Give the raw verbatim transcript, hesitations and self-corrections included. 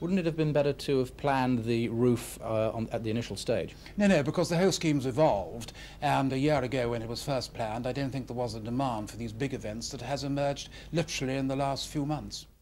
Wouldn't it have been better to have planned the roof uh, on, at the initial stage? No, no, because the whole scheme's evolved, and a year ago when it was first planned, I don't think there was a demand for these big events that has emerged literally in the last few months.